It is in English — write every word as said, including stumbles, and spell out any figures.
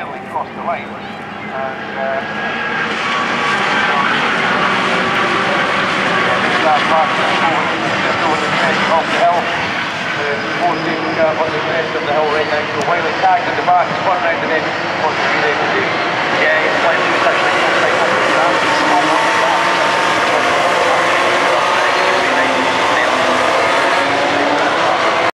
nearly crossed the line. And uh, start passing over the crest of the hill. The four safety car on the crest of the hill right now. So while it's tagged at the back,